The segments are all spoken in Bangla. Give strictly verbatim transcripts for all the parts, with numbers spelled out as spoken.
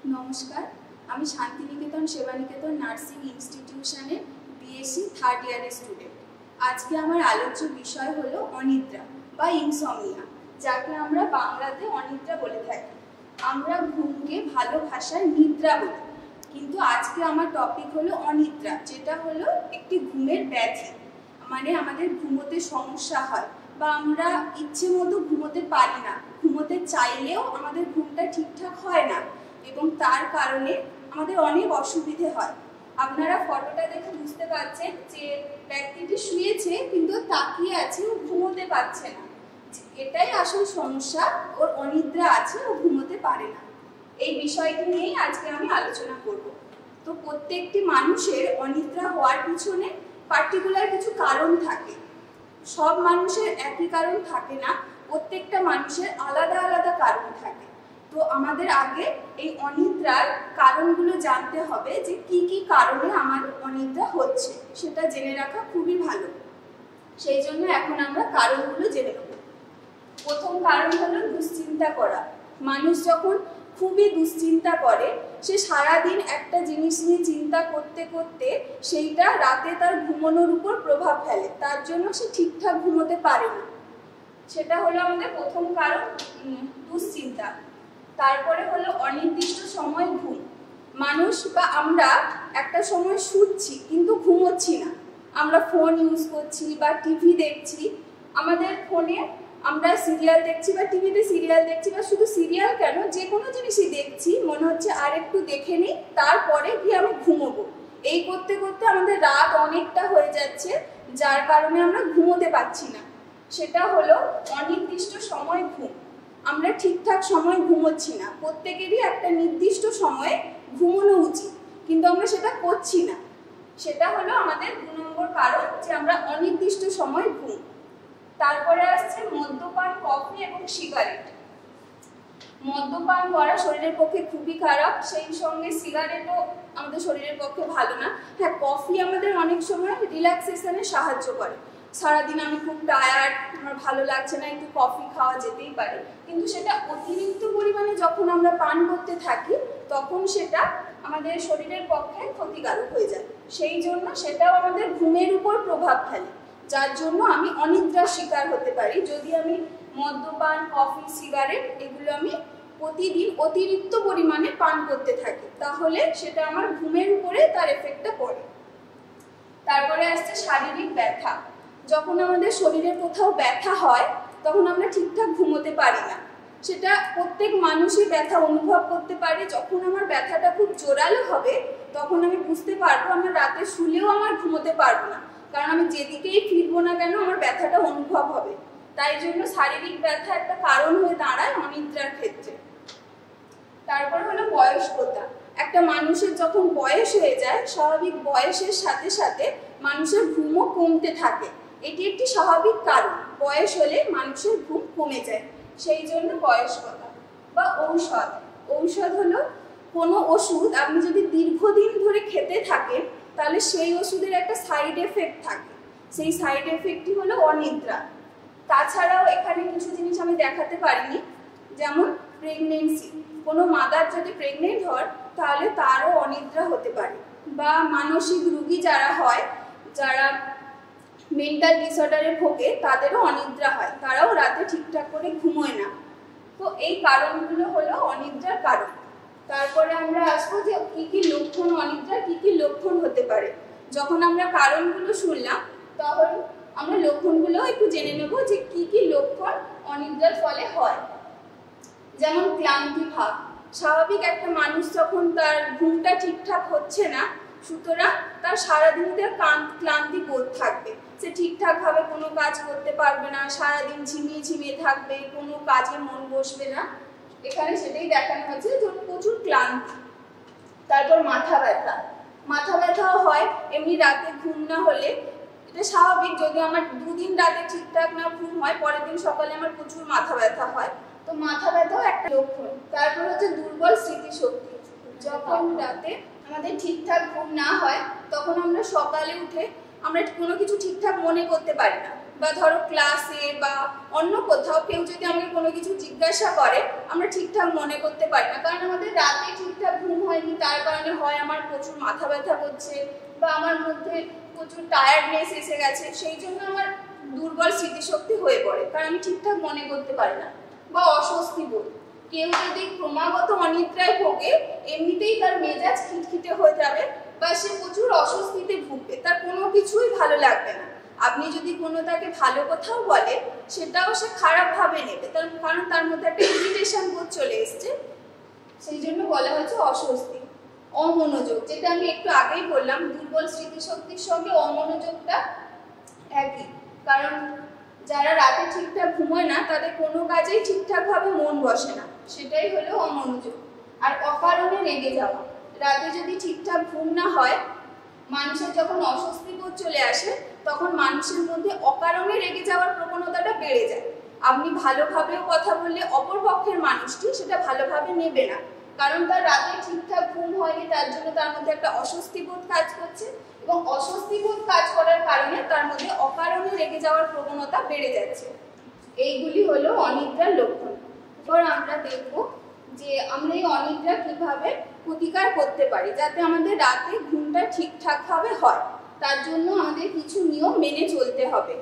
नमस्कार আমি শান্তিনিকেতন সেবানিকেতন নার্সিং ইনস্টিটিউশনের বিএসসি থার্ড ইয়ারের স্টুডেন্ট। আজকে আমার আলোচ্য বিষয় হলো অনিদ্রা বা ইনসমনিয়া, যাকে আমরা বাংলাতে অনিদ্রা বলে থাকি। আমরা ঘুমকে ভালো ভাষায় নিদ্রা বলি, কিন্তু আজকে আমার টপিক হলো অনিদ্রা, যেটা হলো একটি ঘুমের ব্যাধি। মানে আমাদের ঘুমোতে সমস্যা হয় বা আমরা ইচ্ছে মতো ঘুমোতে পারি না, ঘুমোতে চাইলেও আমাদের ঘুমটা ঠিকঠাক হয় না এবং তার কারণে আমাদের অনেক অসুবিধে হয়। আপনারা ফটোটা দেখে বুঝতে পারছেন যে ব্যক্তিটি শুয়েছে কিন্তু তাকিয়ে আছে, ও ঘুমোতে পারছে না। এটাই আসল সমস্যা, ওর অনিদ্রা আছে, ও ঘুমোতে পারে না। এই বিষয়টি নিয়েই আজকে আমি আলোচনা করব। তো প্রত্যেকটি মানুষের অনিদ্রা হওয়ার পিছনে পার্টিকুলার কিছু কারণ থাকে। সব মানুষের একই কারণ থাকে না, প্রত্যেকটা মানুষের আলাদা আলাদা কারণ থাকে। তো আমাদের আগে এই অনিদ্রার কারণগুলো জানতে হবে, যে কি কি কারণে আমার অনিদ্রা হচ্ছে সেটা জেনে রাখা খুবই ভালো। সেই জন্য এখন আমরা কারণগুলো জেনে নেব। প্রথম কারণ হলো দুশ্চিন্তা করা। মানুষ যখন খুবই দুশ্চিন্তা করে, সে সারাদিন একটা জিনিস নিয়ে চিন্তা করতে করতে সেইটা রাতে তার ঘুমানোর উপর প্রভাব ফেলে, তার জন্য সে ঠিকঠাক ঘুমোতে পারে না। সেটা হলো আমাদের প্রথম কারণ, দুশ্চিন্তা। তারপরে হলো অনির্দিষ্ট সময় ঘুম। মানুষ বা আমরা একটা সময় শুচ্ছি কিন্তু ঘুমোচ্ছি না, আমরা ফোন ইউজ করছি বা টিভি দেখছি। আমাদের ফোনে আমরা সিরিয়াল দেখছি বা টিভিতে সিরিয়াল দেখছি, বা শুধু সিরিয়াল কেন, যে কোনো জিনিসই দেখছি, মনে হচ্ছে আর একটু দেখে নিই, তারপরে গিয়ে আমি ঘুমোবো। এই করতে করতে আমাদের রাত অনেকটা হয়ে যাচ্ছে, যার কারণে আমরা ঘুমোতে পারছি না। সেটা হলো অনির্দিষ্ট সময় ঘুম। আমরা ঠিকঠাক সময় ঘুমোচ্ছি না। প্রত্যেকেরই একটা নির্দিষ্ট সময়ে ঘুমানো উচিত, কিন্তু আমরা সেটা করছি না। সেটা হলো আমাদের দু নম্বর কারণ, যে আমরা অনির্দিষ্ট সময় ঘুম। তারপরে আসছে মদ্যপান, কফি এবং সিগারেট। মদ্যপান করা শরীরের পক্ষে খুবই খারাপ, সেই সঙ্গে সিগারেটও আমাদের শরীরের পক্ষে ভালো না। হ্যাঁ, কফি আমাদের অনেক সময় রিল্যাক্সেশনে সাহায্য করে। সারাদিন আমি খুব টায়ার্ড, আমার ভালো লাগছে না, একটু কফি খাওয়া যেতেই পারে, কিন্তু সেটা অতিরিক্ত পরিমাণে যখন আমরা পান করতে থাকি, তখন সেটা আমাদের শরীরের পক্ষে ক্ষতিকারক হয়ে যায়। সেই জন্য সেটাও আমাদের ঘুমের উপর প্রভাব ফেলে, যার জন্য আমি অনিদ্রার শিকার হতে পারি যদি আমি মদ্যপান, কফি, সিগারেট এগুলো আমি প্রতিদিন অতিরিক্ত পরিমাণে পান করতে থাকি, তাহলে সেটা আমার ঘুমের উপরে তার এফেক্টটা পড়ে। তারপরে আসছে শারীরিক ব্যথা। যখন আমাদের শরীরে কোথাও ব্যথা হয়, তখন আমরা ঠিকঠাক ঘুমোতে পারি না। সেটা প্রত্যেক মানুষই ব্যথা অনুভব করতে পারে। যখন আমার ব্যথাটা খুব জোরালো হবে, তখন আমি বুঝতে পারবো আমার রাতে শুলেও আমার ঘুমোতে পারবো না, কারণ আমি যেদিকেই ফিরবো না কেন আমার ব্যথাটা অনুভব হবে। তাই জন্য শারীরিক ব্যথা একটা কারণ হয়ে দাঁড়ায় অনিদ্রার ক্ষেত্রে। তারপর হলো বয়স্কতা। একটা মানুষের যখন বয়স হয়ে যায়, স্বাভাবিক বয়সের সাথে সাথে মানুষের ঘুমও কমতে থাকে। এটি একটি স্বাভাবিক কারণ, বয়স হলে মানুষের ঘুম কমে যায়, সেই জন্য বয়স্কতা। বা ঔষধ। ঔষধ হলো কোনো ওষুধ আপনি যদি দীর্ঘদিন ধরে খেতে থাকেন, তাহলে সেই ওষুধের একটা সাইড এফেক্ট থাকে, সেই সাইড এফেক্টই হলো অনিদ্রা। তাছাড়াও এখানে কিছু জিনিস আমি দেখাতে পারিনি, যেমন প্রেগনেন্সি। কোনো মাদার যদি প্রেগনেন্ট হয়, তাহলে তারও অনিদ্রা হতে পারে। বা মানসিক রোগী যারা হয়, যারা মেন্টাল ডিসঅর্ডারে ভোগে, তাদেরও অনিদ্রা হয়, তারাও রাতে ঠিকঠাক করে ঘুমোয় না। তো এই কারণগুলো হলো অনিদ্রার কারণ। তারপরে আমরা আসবো যে কি কি লক্ষণ, অনিদ্রার কি কি লক্ষণ হতে পারে। যখন আমরা কারণগুলো শুনলাম, তখন আমরা লক্ষণগুলো একটু জেনে নেব, যে কি কি লক্ষণ অনিদ্রার ফলে হয়। যেমন ক্লান্তি ভাব। স্বাভাবিক একটা মানুষ যখন তার ঘুমটা ঠিকঠাক হচ্ছে না, সুতরাং তার সারাদিন তার ক্লান্তি বোধ থাকবে, সে ঠিকঠাকভাবে কোনো কাজ করতে পারবে না, সারাদিন ঝিমিয়ে ঝিমিয়ে থাকবে, কোনো কাজে মন বসবে না। এখানে সেটাই দেখানো হচ্ছে, যে প্রচুর ক্লান্তি। তারপর মাথা ব্যথা। মাথা ব্যথাও হয় এমনি রাতে ঘুম না হলে, এটা স্বাভাবিক। যদি আমার দুদিন রাতে ঠিকঠাক না ঘুম হয়, পরের দিন সকালে আমার প্রচুর মাথা ব্যথা হয়, তো মাথা ব্যথাও একটা লক্ষণ। তারপর হচ্ছে দুর্বল স্মৃতিশক্তি। যখন রাতে আমাদের ঠিকঠাক ঘুম না হয়, তখন আমরা সকালে উঠে আমরা কোনো কিছু ঠিকঠাক মনে করতে পারি না, বা ধরো ক্লাসে বা অন্য কোথাও কেউ যদি আমাকে কোনো কিছু জিজ্ঞাসা করে আমরা ঠিকঠাক মনে করতে পারি না, কারণ আমাদের রাতে ঠিকঠাক ঘুম হয়নি, তার কারণে হয় আমার প্রচুর মাথা ব্যথা করছে বা আমার মধ্যে প্রচুর টায়ার্ডনেস এসে গেছে, সেই জন্য আমার দুর্বল স্মৃতিশক্তি হয়ে পড়ে, কারণ আমি ঠিকঠাক মনে করতে পারি না। বা অস্বস্তি বোধ, কেউ যদি ক্রমাগত অনিদ্রায় ভোগে এমনিতেই তার মেজাজ খিটখিটে হয়ে যাবে বা সে প্রচুর অস্বস্তিতে ভুগবে, তার কোনো কিছুই ভালো লাগবে না। আপনি যদি কোনো তাকে ভালো কথাও বলে সেটাও সে খারাপভাবে নেবে, তার কারণ তার মধ্যে একটা ইরিটেশন বোধ চলে এসছে, সেই জন্য বলা হচ্ছে অস্বস্তি। অমনোযোগ, যেটা আমি একটু আগেই বললাম, দুর্বল স্মৃতিশক্তির সঙ্গে অমনোযোগটা একই, কারণ যারা রাতে ঠিকঠাক ঘুমোয় না তাদের কোনো কাজেই ঠিকঠাকভাবে মন বসে না, সেটাই হলো অমনোযোগ। আর অকারণে রেগে যাওয়া, রাতে যদি ঠিকঠাক ঘুম না হয় মানুষের যখন অস্বস্তি বোধ চলে আসে তখন মানুষের মধ্যে অকারণে রেগে যাওয়ার প্রবণতাটা বেড়ে যায়। আপনি ভালোভাবেও কথা বললে অপর পক্ষের মানুষটি সেটা ভালোভাবে নেবে না, কারণ তার রাতে ঠিকঠাক ঘুম হয়নি, তার জন্য তার মধ্যে একটা অস্বস্তি বোধ কাজ করছে এবং অস্বস্তি বোধ কাজ করার কারণে তার মধ্যে অকারণে রেগে যাওয়ার প্রবণতা বেড়ে যাচ্ছে। এইগুলি হলো অনিদ্রার লক্ষণ। এবার আমরা দেখব যে আমরা এই অনিদ্রা কিভাবে প্রতিকার করতে পারি যাতে আমাদের রাতে ঘুমটা ঠিকঠাকভাবে হয়। তার জন্য আমাদের কিছু নিয়ম মেনে চলতে হবে।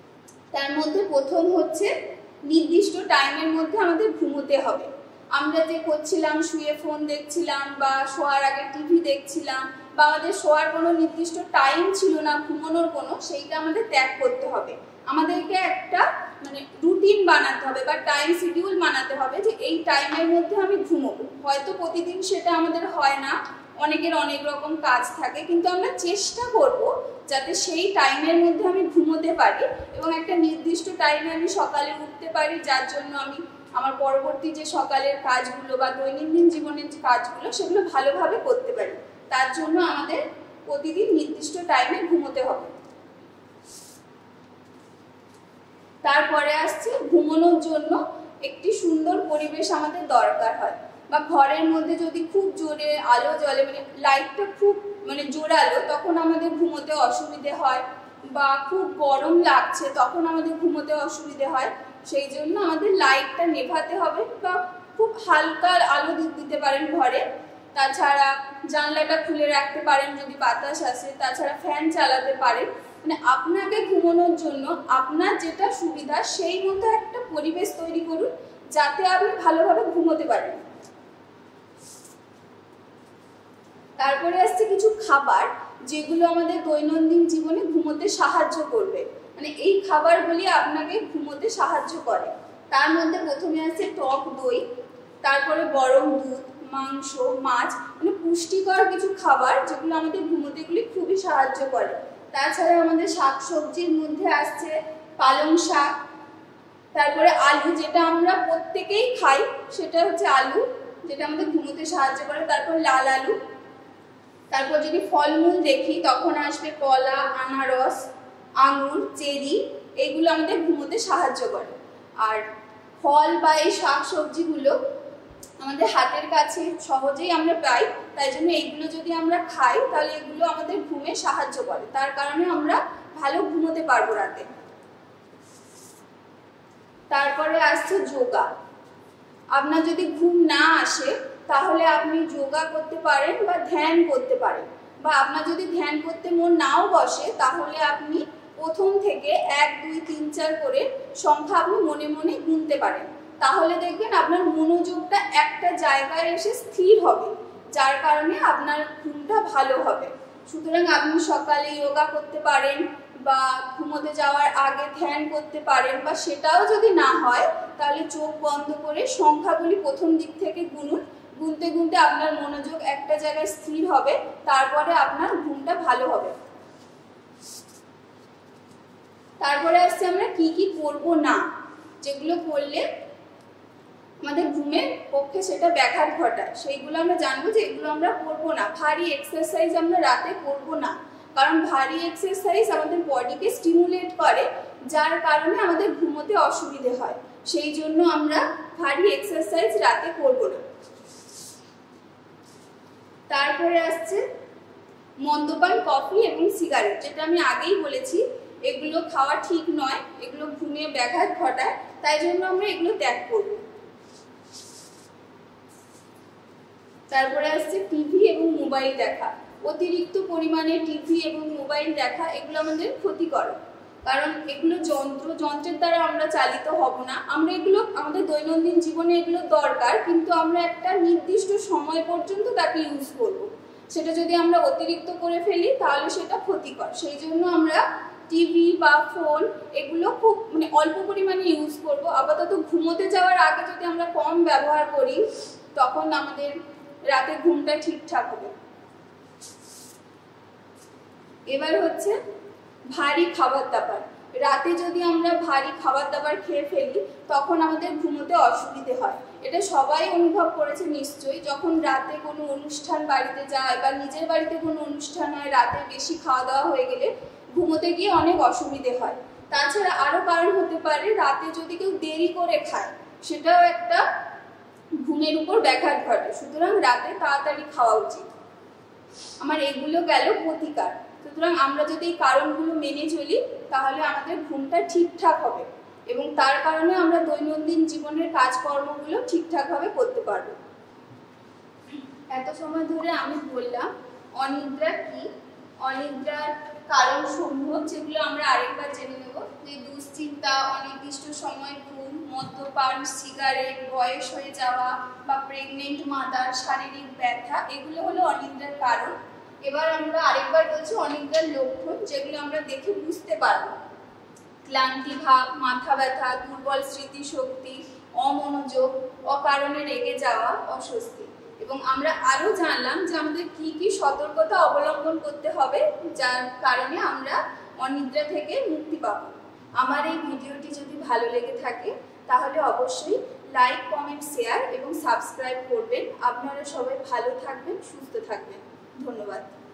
তার মধ্যে প্রথম হচ্ছে নির্দিষ্ট টাইমের মধ্যে আমাদের ঘুমোতে হবে। আমরা যে করছিলাম শুয়ে ফোন দেখছিলাম বা শোয়ার আগে টিভি দেখছিলাম বা আমাদের শোয়ার কোনো নির্দিষ্ট টাইম ছিল না ঘুমানোর কোনো, সেইটা আমাদের ত্যাগ করতে হবে। আমাদেরকে একটা মানে রুটিন বানাতে হবে বা টাইম শিডিউল বানাতে হবে যে এই টাইমের মধ্যে আমি ঘুমোবো। হয়তো প্রতিদিন সেটা আমাদের হয় না, অনেকের অনেক রকম কাজ থাকে, কিন্তু আমরা চেষ্টা করব যাতে সেই টাইমের মধ্যে আমি ঘুমোতে পারি এবং একটা নির্দিষ্ট টাইমে আমি সকালে উঠতে পারি, যার জন্য আমি আমার পরবর্তী যে সকালের কাজগুলো বা দৈনন্দিন জীবনের যে কাজগুলো সেগুলো ভালোভাবে করতে পারি। তার জন্য আমাদের প্রতিদিন নির্দিষ্ট টাইমে ঘুমোতে হবে। তারপরে আসছে ঘুমানোর জন্য একটি সুন্দর পরিবেশ আমাদের দরকার হয়, বা ঘরের মধ্যে যদি খুব জোরে আলো জ্বলে মানে লাইটটা খুব মানে জোরালো তখন আমাদের ঘুমোতে অসুবিধে হয়, বা খুব গরম লাগছে তখন আমাদের ঘুমোতে অসুবিধে হয়। সেই জন্য আমাদের লাইটটা নেভাতে হবে বা খুব হালকা আলো দিতে পারেন ঘরে। তাছাড়া জানলাটা খুলে রাখতে পারেন যদি বাতাস আসে, তাছাড়া ফ্যান চালাতে পারেন। মানে আপনাকে ঘুমানোর জন্য আপনার যেটা সুবিধা সেই মতো একটা পরিবেশ তৈরি করুন যাতে আপনি ভালোভাবে ঘুমোতে পারেন। তারপরে আসছে কিছু খাবার যেগুলো আমাদের দৈনন্দিন জীবনে ঘুমোতে সাহায্য করবে, মানে এই খাবারগুলি আপনাকে ঘুমোতে সাহায্য করে। তার মধ্যে প্রথমে আছে টক দই, তারপরে গরম দুধ, মাংস, মাছ, মানে পুষ্টিকর কিছু খাবার যেগুলো আমাদের ঘুমোতেগুলি খুবই সাহায্য করে। তাছাড়া আমাদের শাক সবজির মধ্যে আসছে পালং শাক, তারপরে আলু, যেটা আমরা প্রত্যেকেই খাই, সেটা হচ্ছে আলু যেটা আমাদের ঘুমোতে সাহায্য করে। তারপর লাল আলু, তারপর যদি ফলমূল দেখি তখন আসবে কলা, আনারস, আঙুর, চেরি, এইগুলো আমাদের ঘুমোতে সাহায্য করে। আর ফল বা এই শাক সবজিগুলো আমাদের হাতের কাছে সহজেই আমরা পাই, তাই জন্য এইগুলো যদি আমরা খাই তাহলে এগুলো আমাদের ঘুমে সাহায্য করে, তার কারণে আমরা ভালো ঘুমোতে পারবো রাতে। তারপরে আসছে যোগা। আপনার যদি ঘুম না আসে তাহলে আপনি যোগা করতে পারেন বা ধ্যান করতে পারেন, বা আপনার যদি ধ্যান করতে মন নাও বসে তাহলে আপনি প্রথম থেকে এক দুই তিন চার করে সংখ্যা আপনি মনে মনে গুনতে পারেন। তাহলে দেখবেন আপনার মনোযোগটা একটা জায়গায় এসে স্থির হবে, যার কারণে আপনার ঘুমটা ভালো হবে। সুতরাং আপনি সকালে যোগা করতে পারেন বা ঘুমোতে যাওয়ার আগে ধ্যান করতে পারেন, বা সেটাও যদি না হয় তাহলে চোখ বন্ধ করে সংখ্যাগুলি প্রথম দিক থেকে গুনুন। গুনতে গুনতে আপনার মনোযোগ একটা জায়গায় স্থির হবে, তারপরে আপনার ঘুমটা ভালো হবে। তারপরে আসছে আমরা কি কি করব না, যেগুলো করলে আমাদের ঘুমের পক্ষে সেটা ব্যাঘাত ঘটায়, সেইগুলো আমরা জানবো যে এগুলো আমরা করব না। ভারী এক্সারসাইজ আমরা রাতে করব না, কারণ ভারী এক্সারসাইজ আমাদের বডিকে স্টিমুলেট করে, যার কারণে আমাদের ঘুমোতে অসুবিধে হয়। সেই জন্য আমরা ভারী এক্সারসাইজ রাতে করব না। তারপরে আসছে মদ্যপান, কফি এবং সিগারেট, যেটা আমি আগেই বলেছি এগুলো খাওয়া ঠিক নয়, এগুলো ঘুমিয়ে ব্যাঘাত ঘটায়, তাই জন্য আমরা এগুলো ত্যাগ করব। তারপরে আসছে টিভি এবং মোবাইল দেখা। অতিরিক্ত পরিমাণে টিভি এবং মোবাইল দেখা এগুলো আমাদের ক্ষতিকর, কারণ এগুলো যন্ত্র যন্ত্রের দ্বারা আমরা চালিত হব না। আমরা এগুলো আমাদের দৈনন্দিন জীবনে এগুলো দরকার, কিন্তু আমরা একটা নির্দিষ্ট সময় পর্যন্ত তাকে ইউজ করব। সেটা যদি আমরা অতিরিক্ত করে ফেলি তাহলে সেটা ক্ষতিকর। সেই জন্য আমরা টিভি বা ফোন এগুলো খুব মানে অল্প পরিমাণে ইউজ করব। আপাতত ঘুমোতে যাওয়ার আগে যদি আমরা কম ব্যবহার করি তখন আমাদের রাতে ঘুমটা ঠিকঠাক হবে। এবার হচ্ছে ভারী খাবার দাবার। রাতে যদি আমরা ভারী খাবার দাবার খেয়ে ফেলি তখন আমাদের ঘুমোতে অসুবিধে হয়। এটা সবাই অনুভব করেছে নিশ্চয়ই, যখন রাতে কোনো অনুষ্ঠান বাড়িতে যায় বা নিজের বাড়িতে কোনো অনুষ্ঠান হয়, রাতে বেশি খাওয়া দাওয়া হয়ে গেলে ঘুমোতে গিয়ে অনেক অসুবিধে হয়। তাছাড়া আরও কারণ হতে পারে রাতে যদি কেউ দেরি করে খায়, সেটাও একটা ঘুমের উপর ব্যাঘাত ঘটে। সুতরাং রাতে তাড়াতাড়ি খাওয়া উচিত। আমার এগুলো গেল প্রতিকার। সুতরাং আমরা যদি এই কারণগুলো মেনে চলি তাহলে আমাদের ঘুমটা ঠিকঠাক হবে এবং তার কারণে আমরা দৈনন্দিন জীবনের কাজকর্মগুলো ঠিকঠাকভাবে করতে পারবো। এত সময় ধরে আমি বললাম অনিদ্রা কি, অনিদ্রার কারণসমূহ, যেগুলো আমরা আরেকবার জেনে নেব। যে দুশ্চিন্তা, অনির্দিষ্ট সময় ঘুম, মদ্যপান, সিগারেট, বয়স হয়ে যাওয়া বা প্রেগনেন্ট মাতার শারীরিক ব্যথা, এগুলো হলো অনিদ্রার কারণ। এবার আমরা আরেকবার বলছি অনিদ্রার লক্ষণ, যেগুলো আমরা দেখে বুঝতে পারবো। ক্লান্তি ভাব, মাথা ব্যথা, দুর্বল স্মৃতিশক্তি, অমনোযোগ, অকারণে রেগে যাওয়া, অস্বস্তি। এবং আমরা আরও জানলাম যে আমাদের কি কি সতর্কতা অবলম্বন করতে হবে যার কারণে আমরা অনিদ্রা থেকে মুক্তি পাবো। আমার এই ভিডিওটি যদি ভালো লেগে থাকে তাহলে অবশ্যই লাইক, কমেন্ট, শেয়ার এবং সাবস্ক্রাইব করবেন। আপনারা সবাই ভালো থাকবেন, সুস্থ থাকবেন। ধন্যবাদ।